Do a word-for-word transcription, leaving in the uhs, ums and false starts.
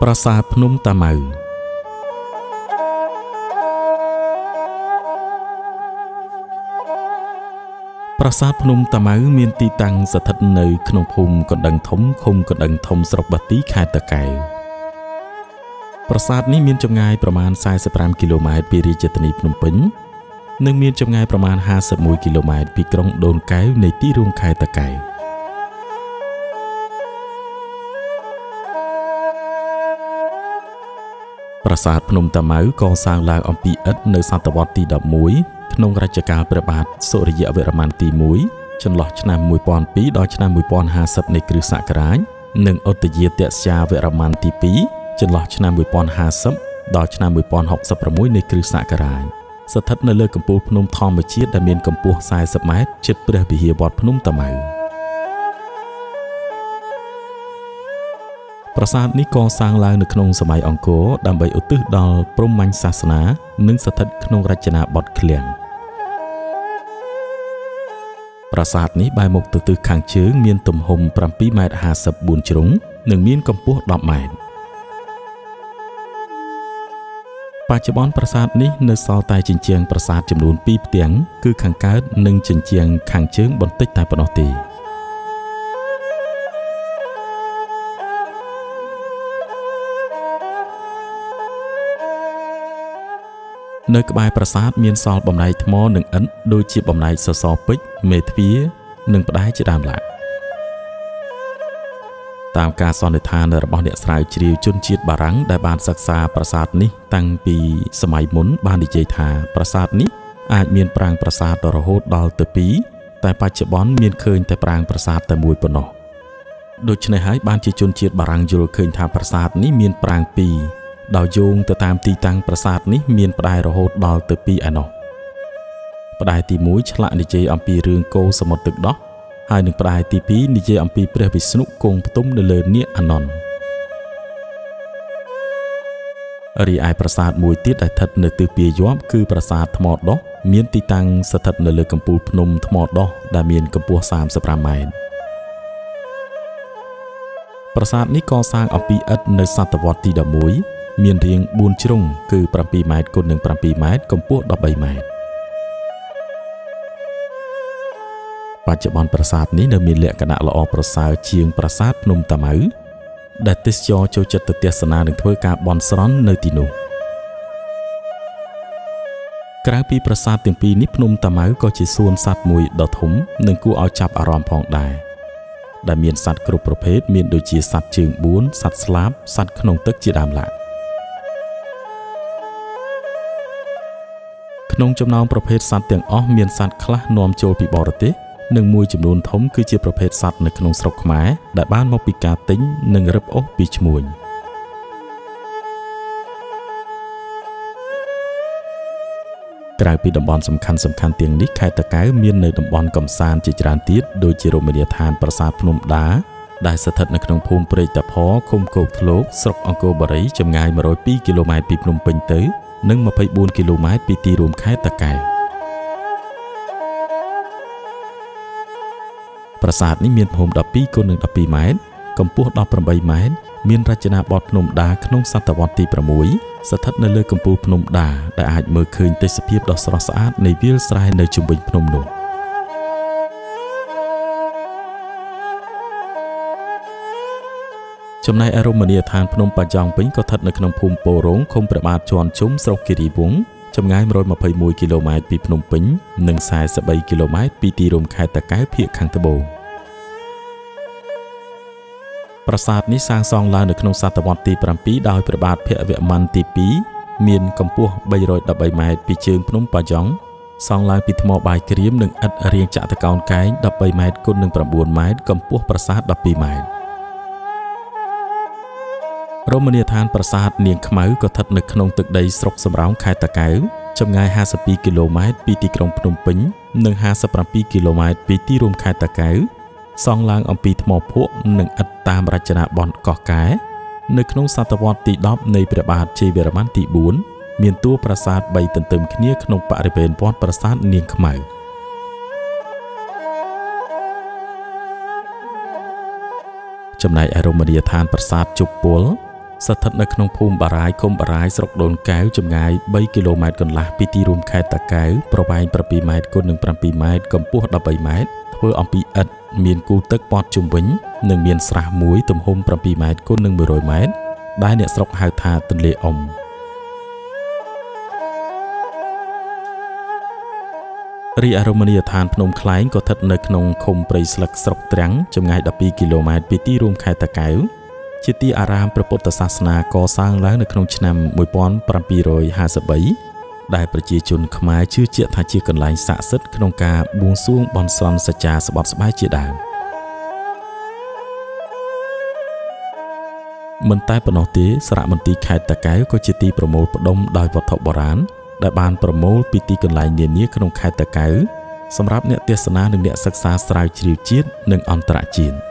ប្រាសាទភ្នំតាម៉ៅប្រាសាទភ្នំតាម៉ៅមានទីតាំងស្ថិតនៅក្នុងភូមិកណ្ដឹងធំឃុំកណ្ដឹងធំស្រុកបាទីខេត្តតាកែវប្រាសាទនេះមានចម្ងាយប្រមាណสี่สิบห้าគីឡូម៉ែត្រពីរាជធានីភ្នំពេញនិងមានចម្ងាយប្រមាណห้าสิบเอ็ดគីឡូម៉ែត្រពីក្រុងដូនកែវនៃទីរួមខេត្តតាកែវប្រាសាទភ្នំតាម៉ៅកសាងឡើងអំពីឥដ្ឋនៅសតវត្សទីដប់មួយក្នុងរជ្ជកាលព្រះបាទសូរ្យវរ្ម័នទីមួយចន្លោះឆ្នាំមួយពាន់ពីរដល់ឆ្នាំមួយពាន់ห้าสิบនៃគ្រិស្តសករាជនិងឧត្តយាទស្យាវរ្ម័នទីពីរចន្លោះឆ្នាំមួយពាន់ห้าสิบដល់ឆ្នាំមួយពាន់หกสิบหกនៃគ្រិស្តសករាជស្ថិតនៅលើកំពូលភ្នំធម្មជាតិដែលមានកម្ពស់สี่สิบម៉ែត្រជិតព្រះវិហារវត្តភ្នំតាម៉ៅប្រាសាទនេះកសាងឡើងនៅក្នុងសម័យអង្គរដើម្បីឧទ្ទិសដល់ព្រហ្មញ្ញសាសនានិងស្ថិតក្នុងរចនាបថឃ្លាំងប្រាសាទនេះបែរមុខទៅទិសខាងជើងមានទំហំเจ็ดម៉ែត្រห้าสิบbốnជ្រុងនិងមានកម្ពស់ដប់ម៉ែត្របច្ចុប្បន្នប្រាសាទនេះនៅសល់តែជញ្ជាំងប្រាសាទចំនួនពីរផ្ទាំងគឺខាងកើតនិងជញ្ជាំងខាងជើងបន្តិចតែប៉ុណ្ណោះទេនៅក្បែរប្រាសាទមានសល់បំណែកថ្មនិងឥដ្ឋដូចជាបំណែកសសរពេជ្រមេទ្វារនិងផ្តែរជាដើមឡើយតាមការសន្និដ្ឋានរបស់អ្នកស្រាវជ្រាវជនជាតិបារាំងដែលបានសិក្សាប្រាសាទនេះតាំងពីសម័យមុនបាននិយាយថាប្រាសាទនេះអាចមានប្រាង្គប្រាសាទរហូតដល់ទៅពីរតែបច្ចុប្បន្នមានឃើញតែប្រាង្គប្រាសាទតែមួយប៉ុណ្ណោះដូច្នេះហើយបានជាជនជាតិបារាំងយល់ឃើញថាប្រាសាទនេះមានប្រាង្គពីរដោយយោងទៅតាមទីតាំងប្រាសាទនេះមានផ្តែររហូតដល់ទៅពីរឯណោះផ្តែរទីមួយឆ្លាក់និយាយអំពីរឿងកូរសមុទ្រទឹកដោះហើយនឹងផ្តែរទីពីរនិយាយអំពីព្រះវិស្ណុគង់ផ្ទុំនៅលើនាគអានន្ទរីឯប្រាសាទមួយទៀតដែលស្ថិតនៅទិសពាយ័ព្យគឺប្រាសាទថ្មដោះមានទីតាំងស្ថិតនៅលើកំពូលភ្នំថ្មដោះដែលមានកម្ពស់สามสิบห้าម៉ែត្រប្រាសាទនេះកសាងអំពីឥដ្ឋនៅសតវត្សទីដប់មួយមានរាងបួនជ្រុងគឺเจ็ดម៉ែត្រគុណនឹងเจ็ดម៉ែត្រកម្ពស់13ម៉ែត្របច្ចុប្បន្នប្រាសាទនេះនៅមានលក្ខណៈល្អប្រសើរជាងប្រាសាទភ្នំតាម៉ៅដែលទេសចរចូលចិត្តទៅទស្សនានិងធ្វើការបន់ស្រន់នៅទីនោះក្រៅពីប្រាសាទទាំងពីរនេះភ្នំតាម៉ៅក៏ជាសួនសត្វមួយដ៏ធំនិងគួរឲ្យចាប់អារម្មណ៍ផងដែរដែលមានសត្វគ្រប់ប្រភេទមានដូចជាសត្វជើងបួនសត្វស្លាបសត្វក្នុងទឹកជាដើមឡើយក្នុងចំណោមប្រភេទសត្វទាំងអស់មានសត្វខ្លះនាំចូលពីបរទេសនិងមួយចំនួនធំគឺជាប្រភេទសត្វនៅក្នុងស្រុកខ្មែរដែលបានមកពីការទិញនិងរឹបអូសពីឈ្មួញក្រៅពីតំបន់សំខាន់សំខាន់ទាំងនេះខេត្តតាកែវមាននៅតំបន់កំសាន្តជាច្រើនទៀតដូចជារមណីយដ្ឋានប្រាសាទភ្នំដាដែលស្ថិតនៅក្នុងភូមិព្រែកតាផឃុំគោកធ្លកស្រុកអង្គរបូរីចម្ងាយmột trăm haiគីឡូម៉ែត្រពីភ្នំពេញទៅនិងยี่สิบสี่គីឡូម៉ែត្រពីទីរួមខេត្តតាកែវប្រាសាទនេះមានទំហំដប់ពីរគុណនឹងដប់ពីរម៉ែត្រកម្ពស់ដប់ប្រាំeightម៉ែត្រមានរចនាបថភ្នំដាក្នុងសតវត្សទីsáuស្ថិតនៅលើកំពូលភ្នំដាដែលអាចមើលឃើញទេសភាពដ៏ស្រស់ស្អាតនៃវាលស្រែនៅជុំវិញភ្នំនោះចំណែកឯរមណីយដ្ឋានភ្នំបាយ៉ង់វិញក៏ស្ថិតនៅក្នុងភូមិពោរងឃុំព្រះបាទជាន់ជុំស្រុកគិរីវង្សចម្ងាយmột trăm hai mươi mốtគីឡូម៉ែត្រពីភ្នំពេញនិងสี่สิบ三គីឡូម៉ែត្រពីទីរួមខេត្តតាកែវភាគខាងត្បូងប្រាសាទនេះសាងសង់ឡើងនៅក្នុងសតវត្សទីsevenដោយព្រះបាទភវម័នទីtwoមានកម្ពស់三百十三ម៉ែត្រពីជើងភ្នំបាយ៉ង់សង់ឡើងពីថ្មបាយក្រៀមនិងឥដ្ឋរាងចតុកោណកែងthirteenម៉ែត្រគុណនឹងnineម៉ែត្រកម្ពស់ប្រាសាទtwelveម៉ែត្ររមណីយដ្ឋានប្រាសាទនាងខ្មៅក៏ស្ថិតនៅក្នុងទឹកដីស្រុកសំរោងខេត្តតាកែវចម្ងាយห้าสิบสองគីឡូម៉ែត្រពីទីក្រុងភ្នំពេញនិងห้าสิบเจ็ดគីឡូម៉ែត្រពីទីរួមខេត្តតាកែវសង់ឡើងអំពីថ្មភក់និងឥដ្ឋតាមរចនាបថកោះកែនៅក្នុងសតវត្សទីtenនៃព្រះបាទជ័យវរ្ម័នទីfourមានតួប្រាសាទបីទន្ទឹមគ្នាក្នុងបរិវេណវត្តប្រាសាទនាងខ្មៅចំណែកឯរមណីយដ្ឋានប្រាសាទជប់ពលស្ថិតនៅក្នុងភូមិបារាយឃុំបារាយស្រុកដូនកែវចម្ងាយបីគីឡូម៉ែត្រកន្លះពីទីរួមខេត្តតាកែវប្រវែងប្រាំពីរម៉ែត្រគុណនឹងប្រាំពីរម៉ែត្រកម្ពស់ដប់បីម៉ែត្រធ្វើអំពីឥដ្ឋមានគូទឹកព័ទ្ធជុំវិញនិងមានស្រះមួយទំហំប្រាំពីរម៉ែត្រគុណនឹងមួយរយម៉ែត្រដែលអ្នកស្រុកហៅថាទន្លេអ៊ុំរីឯរមណីយដ្ឋានភ្នំខ្លែងក៏ស្ថិតនៅក្នុងឃុំព្រៃស្លឹកស្រុកត្រាំងចម្ងាយដប់ពីរគីឡូម៉ែត្រពីទីរួមខេត្តតាកែវជាទីអារាមព្រះពុទ្ធសាសនាកសាងឡើងនៅក្នុងឆ្នាំមួយពាន់ប្រាំពីររយហាសិបបីដែលប្រជាជនខ្មែរជឿជាក់ថាជាកន្លែងស័ក្តិសិទ្ធិក្នុងការបួងសួងបន់ស្រន់សច្ចាស្បត់ស្បាយជាដើមមិនតែប៉ុណ្ណោះទេសារមន្ទីរខេត្តតាកែវក៏ជាទីប្រមូលផ្ដុំដោយវត្ថុបុរាណដែលបានប្រមូលពីទីកន្លែងនានាក្នុងខេត្តតាកែវសម្រាប់អ្នកទេសនានិងអ្នកសិក្សាស្រាវជ្រាវជាតិនិងអន្តរជាតិ